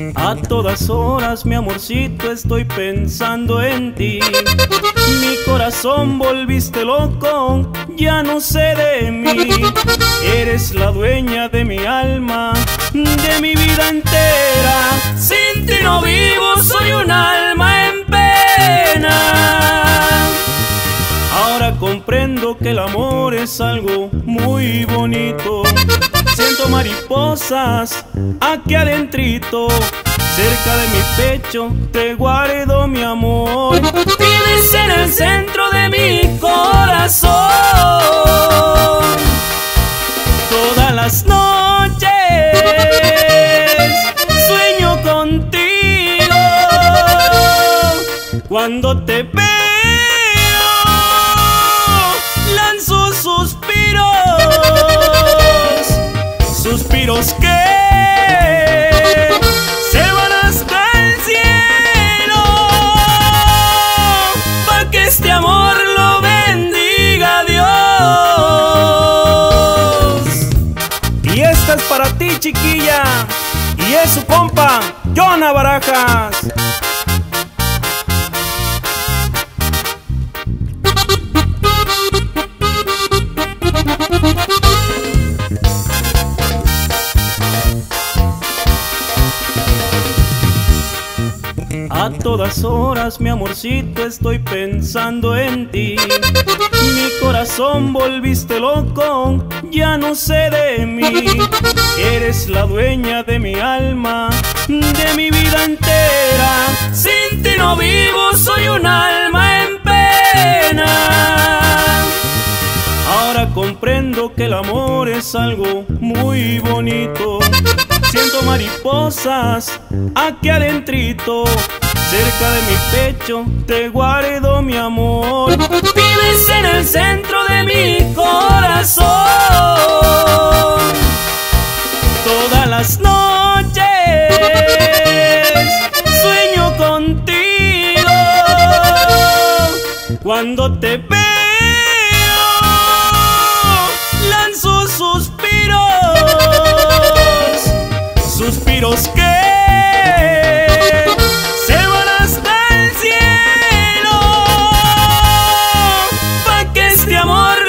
A todas horas, mi amorcito, estoy pensando en ti. Mi corazón volviste loco, ya no sé de mí. Eres la dueña de mi alma, de mi vida entera. Sin ti no vivo, soy un alma en pena. Ahora comprendo que el amor es algo muy bonito. Siento mariposas aquí adentrito. Cerca de mi pecho te guardo mi amor. Vives en el centro de mi corazón. Todas las noches sueño contigo. Cuando te veo lanzo suspiros. Suspiros que se van hasta el cielo, pa' que este amor lo bendiga Dios. Y esta es para ti, chiquilla, y es su compa, Jonah Barajas. A todas horas, mi amorcito, estoy pensando en ti. Mi corazón volviste loco, ya no sé de mí. Eres la dueña de mi alma, de mi vida entera. Sin ti no vivo, soy un alma en pena. Ahora comprendo que el amor es algo muy bonito. Siento mariposas aquí adentrito. Cerca de mi pecho te guardo mi amor. Vives en el centro de mi corazón. Todas las noches sueño contigo. Cuando te veo lanzo suspiros. Suspiros que se van hasta el cielo, pa' que este amor